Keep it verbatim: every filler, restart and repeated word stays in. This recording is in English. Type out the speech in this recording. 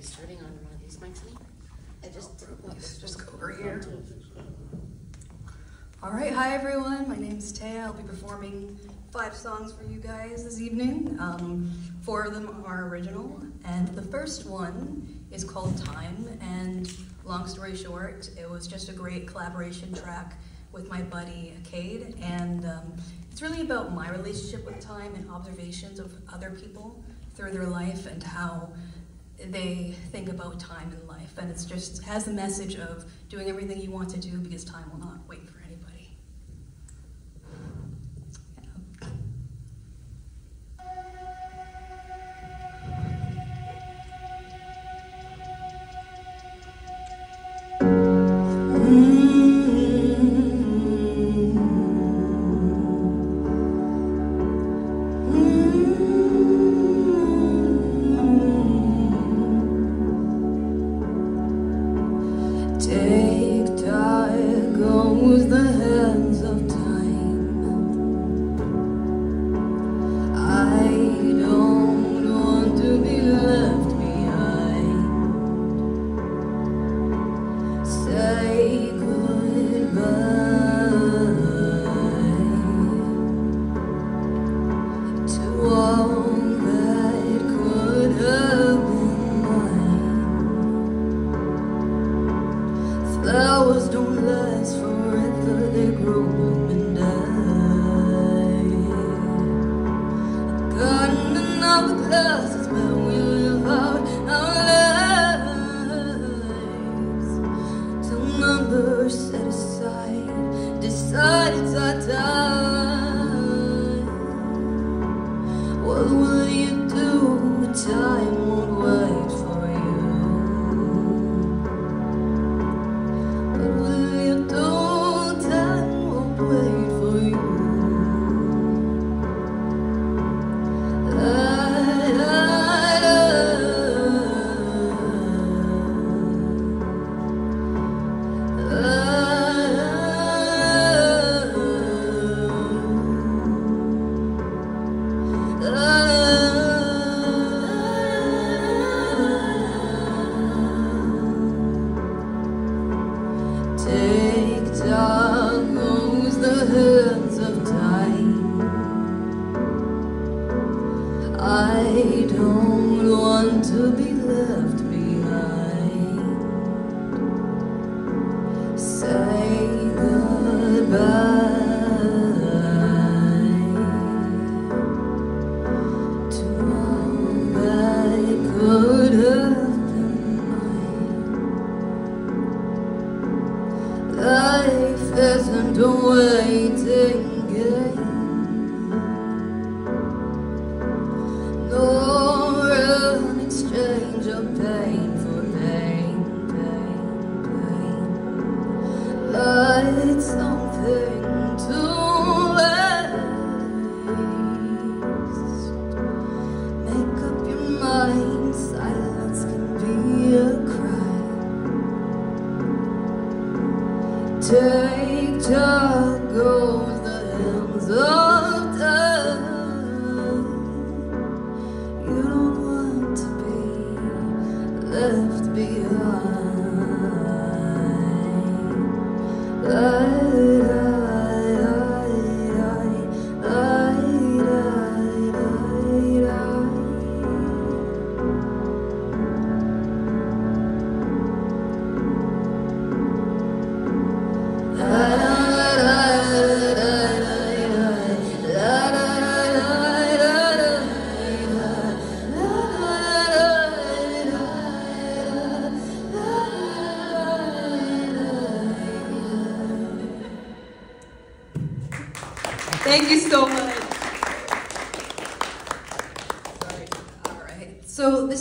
starting on one of these mics, honey? I just Let's just go over here. All right, hi everyone. My name's Taya. I'll be performing five songs for you guys this evening. Um, four of them are original, and the first one is called Time. And long story short, it was just a great collaboration track with my buddy Cade, and um, it's really about my relationship with time and observations of other people through their life and how they think about time in life. And it's just has the message of doing everything you want to do because time will not wait for anybody. Yeah. Take time goes the hands of time. I don't want to be left behind. Say goodbye to all that could have been mine. Flowers don't last forever, they grow up and die. A garden and hourglass is where we live out our lives. Till numbers set aside, decide it's our time. What will you do when time won't wait for you? Take time goes the hands of time. I don't want to be left behind. Say goodbye to all that could have been mine. Life isn't a waiting game, nor an exchange of pain for pain, pain, pain. Like something to waste. Make up your mind, silence can be a cry. Take time goes the hands of time. You don't want to be left behind. I, I, I, Thank you so much.